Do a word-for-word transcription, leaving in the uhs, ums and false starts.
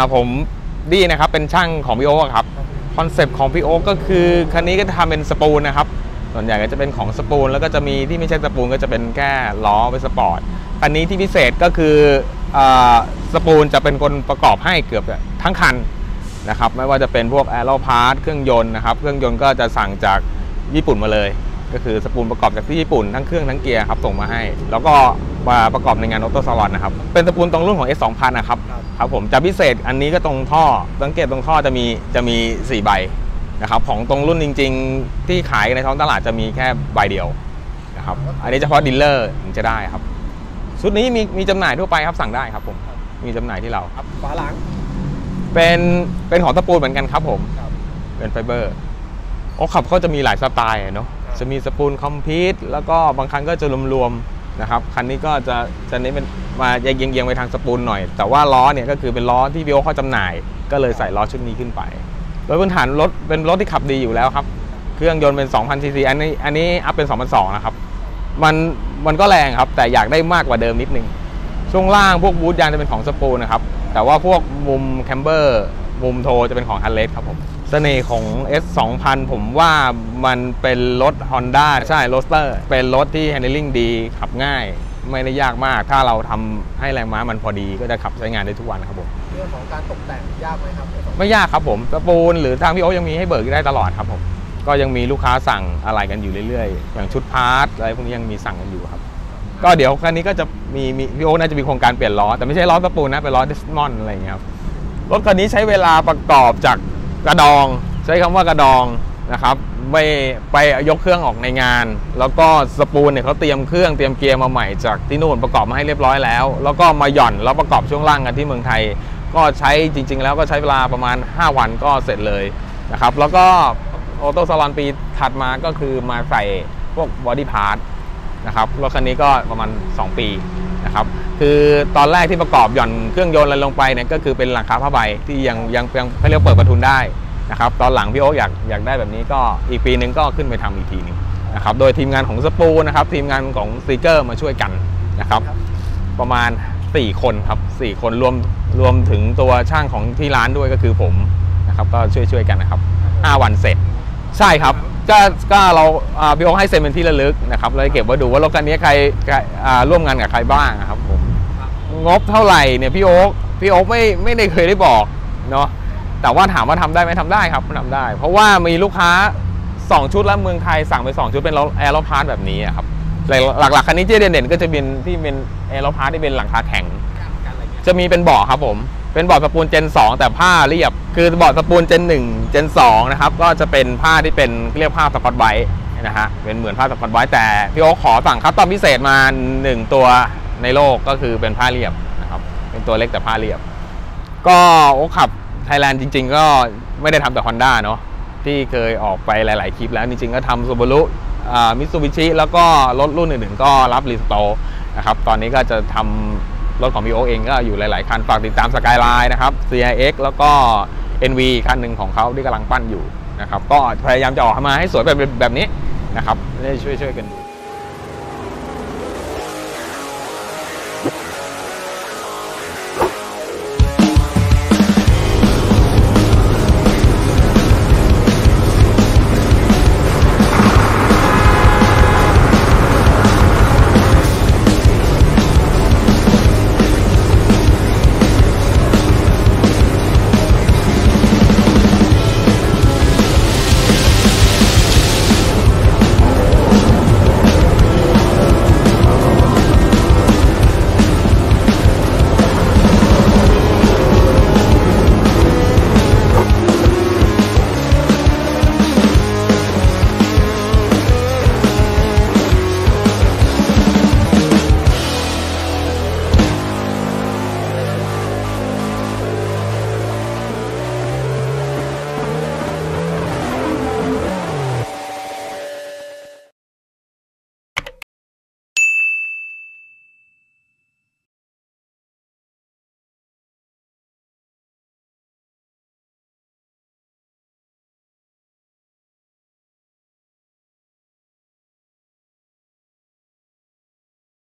ผมดีนะครับเป็นช่างของพี่โอ๊คครับคอนเซปต์ของพี่โอ๊คก็คือคันนี้ก็จะทำเป็นสปูนนะครับส่วนใหญ่ก็จะเป็นของสปูนแล้วก็จะมีที่ไม่ใช่สปูนก็จะเป็นแค่ล้อเป็นสปอร์ตคันนี้ที่พิเศษก็คือสปูนจะเป็นคนประกอบให้เกือบทั้งคันนะครับไม่ว่าจะเป็นพวกแอโรพาร์ทเครื่องยนต์นะครับเครื่องยนต์ก็จะสั่งจากญี่ปุ่นมาเลยก็คือสปูนประกอบจากที่ญี่ปุ่นทั้งเครื่องทั้งเกียร์ครับส่งมาให้แล้วก็มาประกอบในงานออโต้ซาลอนนะครับเป็นสปูนตรงรุ่นของ เอส สองพัน นะครับครับผมจะพิเศษอันนี้ก็ตรงท่อสังเกตตรงท่อจะมีจะมีสี่ใบนะครับของตรงรุ่นจริงๆที่ขายในท้องตลาดจะมีแค่ใบเดียวนะครับอันนี้เฉพาะดีลเลอร์ถึงจะได้ครับชุดนี้มีมีจำหน่ายทั่วไปครับสั่งได้ครับผมมีจำหน่ายที่เราครับฝาหลังเป็นเป็นของสปูนเหมือนกันครับผมเป็นไฟเบอร์โอ้ขับเขาจะมีหลายสไตล์เนาะจะมีสปูนคอมพิวต์แล้วก็บางคันก็จะรวมๆนะครับคันนี้ก็จะจะเน้นเป็นมาเยียงๆไปทางสปูนหน่อยแต่ว่าล้อเนี่ยก็คือเป็นล้อที่พี่โอ๊คเขาจำหน่ายก็เลยใส่ล้อชุดนี้ขึ้นไปโดยพื้นฐานรถเป็นรถที่ขับดีอยู่แล้วครับเครื่องยนต์เป็น สองพัน ซีซี อันนี้อันนี้อัพเป็น สองพันสองร้อย นะครับมันมันก็แรงครับแต่อยากได้มากกว่าเดิมนิดนึงช่วงล่างพวกบูทยางจะเป็นของสปูนนะครับแต่ว่าพวกมุมแคมเบอร์มุมโทจะเป็นของฮันเลสครับผมเสน่ห์ของ เอส สองพัน ผมว่ามันเป็นรถ Honda ใช่โรสเตอร์เป็นรถที่ handling ดีขับง่ายไม่ได้ยากมากถ้าเราทำให้แรงม้ามันพอดีก็จะขับใช้งานได้ทุกวันครับผมเรื่องของการตกแต่งยากไหมครับไม่ยากครับผมสปูนหรือทางพี่โอ๊คยังมีให้เบิกได้ตลอดครับผมก็ยังมีลูกค้าสั่งอะไรกันอยู่เรื่อยๆอย่างชุดพาร์ทอะไรพวกนี้ยังมีสั่งกันอยู่ครับก็เดี๋ยวครั้งนี้ก็จะมีมีพี่โอ๊คน่าจะมีโครงการเปลี่ยนล้อแต่ไม่ใช่ล้อสปูนนะเป็นล้อดิสมอนอะไรอย่างเงี้ยครับรถคันนี้ใช้เวลาประกอบจากกระดองใช้คำว่ากระดองนะครับไม่ไปยกเครื่องออกในงานแล้วก็สปูนเนี่ยเขาเตรียมเครื่องเตรียมเกียร์มาใหม่จากที่นู่นประกอบมาให้เรียบร้อยแล้วแล้วก็มาหย่อนแล้วประกอบช่วงล่างกันที่เมืองไทยก็ใช้จริงๆแล้วก็ใช้เวลาประมาณห้าวันก็เสร็จเลยนะครับแล้วก็ออโต้ซาลอนปีถัดมาก็คือมาใส่พวกบอดี้พาร์ทนะครับรถคันนี้ก็ประมาณสองปีนะครับคือตอนแรกที่ประกอบหย่อนเครื่องยนต์อะไรลงไปเนี่ยก็คือเป็นหลังคาผ้าใบที่ยังยังยังเขาเรียกเปิดประทุนได้นะครับตอนหลังพี่โอ๊คอยากอยากได้แบบนี้ก็อีกปีนึงก็ขึ้นไปทำอีกทีนึงนะครับโดยทีมงานของสปูนะครับทีมงานของซีเกอร์มาช่วยกันนะครับประมาณสี่คนครับสี่คนรวมรวมถึงตัวช่างของที่ร้านด้วยก็คือผมนะครับก็ช่วยช่วยกันนะครับห้าวันเสร็จใช่ครับก็ก็เราพี่โอ๊คให้เซ็นเป็นที่ระลึกนะครับเลยเก็บไว้ดูว่ารถคันนี้ใครร่วมงานกับใครบ้างครับผมงบเท่าไหร่เนี่ยพี่โอ๊คพี่โอ๊คไม่ไม่ได้เคยได้บอกเนาะแต่ว่าถามว่าทำได้ไหมทำได้ครับทำได้เพราะว่ามีลูกค้าสองชุดแล้วเมืองไทยสั่งไปสองชุดเป็นแอโรพาร์ทแบบนี้ครับหลักๆคันนี้ที่เด่นๆก็จะเป็นที่เป็นแอโรพาร์ทที่เป็นหลังคาแข็งจะมีเป็นเบาะครับผมเป็นเบาะสปูนเจนสองแต่ผ้าเรียบคือเบาะสปูนเจนหนึ่งเจนสองนะครับก็จะเป็นผ้าที่เป็นเรียกผ้าสกอตไบรท์นะฮะเป็นเหมือนผ้าสกอตไบรท์แต่พี่โอ๊คขอสั่งคัสตอมพิเศษมาหนึ่งตัวในโลกก็คือเป็นผ้าเรียบนะครับเป็นตัวเล็กแต่ผ้าเรียบก็โอ๊คขับไทยแลนด์จริงๆก็ไม่ได้ทำแต่ Honda เนาะที่เคยออกไปหลายๆคลิปแล้วจริงๆก็ทำ Subaru มิตซูบิชิแล้วก็รถรุ่นอื่นๆก็รับรีสโตร์นะครับตอนนี้ก็จะทำรถของพี่โอ๊คเองก็อยู่หลายๆคันฝากติดตาม Skyline นะครับ ซี ไอ เอ็กซ์ แล้วก็ เอ็น วี คันหนึ่งของเขาที่กำลังปั้นอยู่นะครับก็พยายามจะออกมาให้สวยแบบแบบนี้นะครับได้ช่วยๆกัน